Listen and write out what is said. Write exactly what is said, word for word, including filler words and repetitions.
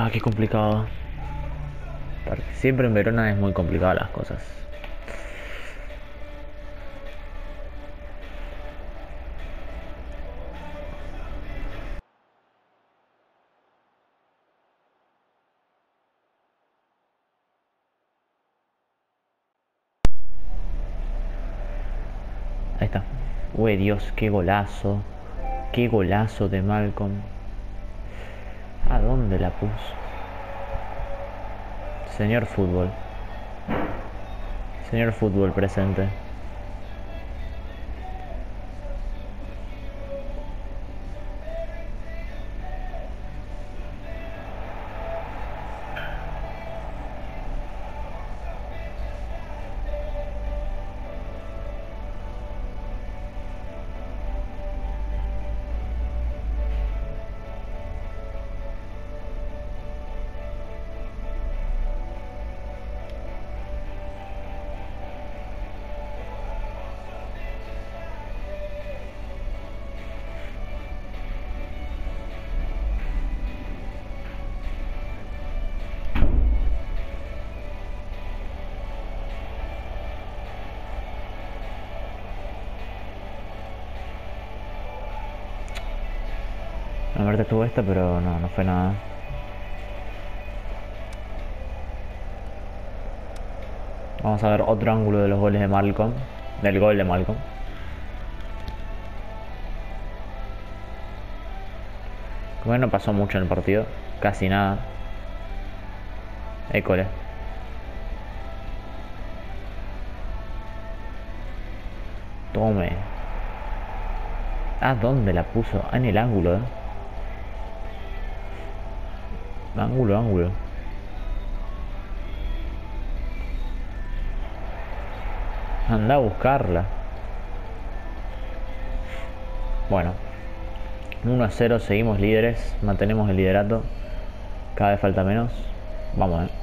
Ah, qué complicado. Siempre en Verona es muy complicado las cosas. Ahí está. Uy, Dios, qué golazo. Qué golazo de Malcolm. ¿A dónde la puso? Señor fútbol. Señor fútbol presente. A ver, tuvo esta, pero no, no fue nada. Vamos a ver otro ángulo de los goles de Malcolm. Del gol de Malcolm. Como que no pasó mucho en el partido. Casi nada. École. Tome. ¿A dónde la puso? Ah, en el ángulo, eh. Ángulo, ángulo. Anda a buscarla. Bueno. uno a cero, seguimos líderes. Mantenemos el liderato. Cada vez falta menos. Vamos, eh.